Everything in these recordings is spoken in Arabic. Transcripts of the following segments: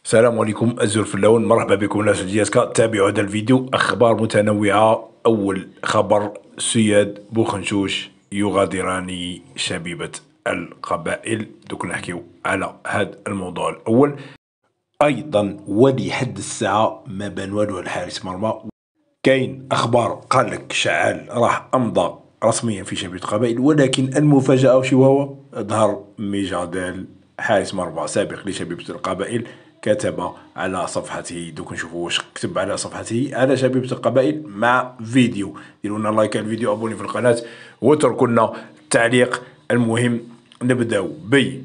السلام عليكم الزول في اللون، مرحبا بكم ناس دياسكا. تابعوا هذا الفيديو. اخبار متنوعه. اول خبر: سياد بوخنشوش يغادران شبيبه القبائل. دوك نحكيو على هذا الموضوع الاول. ايضا ولحد الساعه ما بان والو الحارس مرمى. كاين اخبار قال لك شعال راح امضى رسميا في شبيبه القبائل، ولكن المفاجاه وشو هو؟ ظهر ميجادال حارس مرمى سابق لشبيبه القبائل كتب على صفحته. دوك نشوفوا واش كتب على صفحته على شبيبه القبائل مع فيديو. ديروا لنا لايك على الفيديو، ابوني في القناه واتركوا لنا التعليق. المهم نبداو ب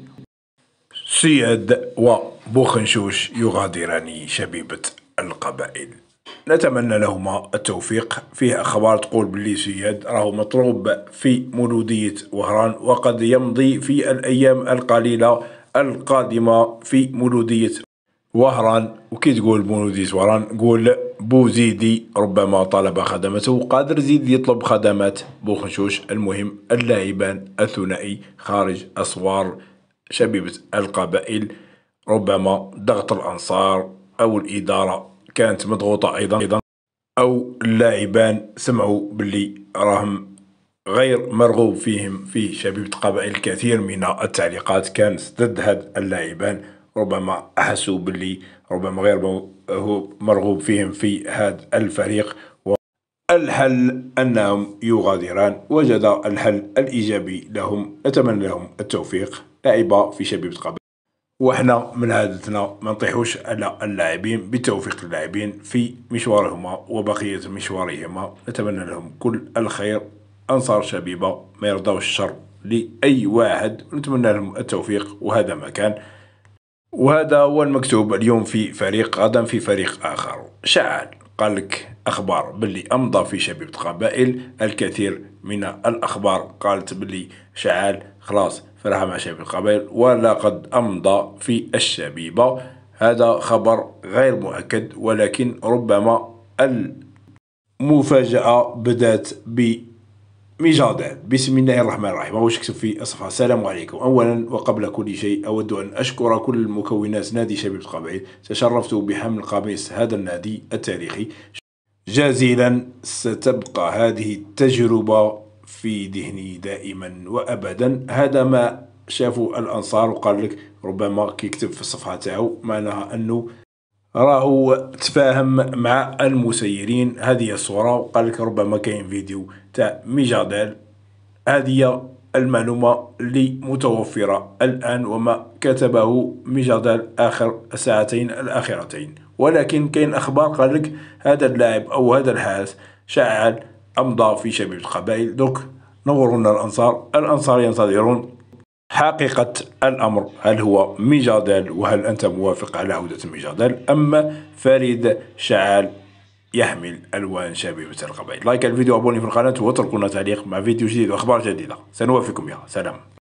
سياد وبوخنشوش يغادران شبيبه القبائل. نتمنى لهما التوفيق. فيه أخبار تقول باللي سياد راهو مطلوب في مولودية وهران، وقد يمضي في الأيام القليلة القادمة في مولودية وهران. وكي تقول مولودية وهران قول بوزيدي ربما طلب خدمته، قادر زيد يطلب خدمات بوخنشوش. المهم اللاعبان الثنائي خارج أسوار شبيبة القبائل. ربما ضغط الأنصار أو الإدارة كانت مضغوطة أيضا، أو اللاعبان سمعوا باللي راهم غير مرغوب فيهم في شبيبة القبائل. الكثير من التعليقات كانت ضد هاد اللاعبان، ربما أحسوا باللي ربما غير هو مرغوب فيهم في هذا الفريق. الحل أنهم يغادران. وجد الحل الإيجابي لهم. نتمنى لهم التوفيق. لاعبة في شبيبة القبائل، وحنا من عادتنا ما نطيحوش على اللاعبين. بالتوفيق للاعبين في مشوارهما وبقية مشوارهما. نتمنى لهم كل الخير. أنصار شبيبة ما يرضاوش الشر لأي واحد، ونتمنى لهم التوفيق. وهذا ما كان، وهذا هو المكتوب اليوم في فريق، غدا في فريق آخر. شعال قال لك أخبار باللي أمضى في شبيبة القبائل. الكثير من الأخبار قالت باللي شعال خلاص فرح مع شبيبة القبائل ولقد أمضى في الشبيبة. هذا خبر غير مؤكد، ولكن ربما المفاجأة بدأت بميجادال. بسم الله الرحمن الرحيم. واش كتب في الصفحة: السلام عليكم. أولا وقبل كل شيء أود أن أشكر كل مكونات نادي شبيبة القبائل. تشرفت بحمل قميص هذا النادي التاريخي جزيلا. ستبقى هذه التجربة في ذهني دائما وأبدا. هذا ما شافوا الأنصار. وقال لك ربما كي يكتب في الصفحة تاعو معناها أنه راهو تفاهم مع المسيرين. هذه الصورة. وقال لك ربما كاين فيديو تاع ميجادال. هذه المعلومة اللي متوفرة الآن وما كتبه ميجادال آخر الساعتين الأخيرتين. ولكن كاين أخبار قال لك هذا اللاعب أو هذا الحارس شعال أمضى في شبيبة القبائل. دوك نورنا الأنصار ينتظرون حقيقة الأمر. هل هو ميجادال؟ وهل أنت موافق على عودة ميجادال؟ أما فريد شعال يحمل ألوان شبيبة القبائل. لايك الفيديو، أبوني في القناة واتركونا تعليق مع فيديو جديد وأخبار جديدة سنوافيكم بها. سلام.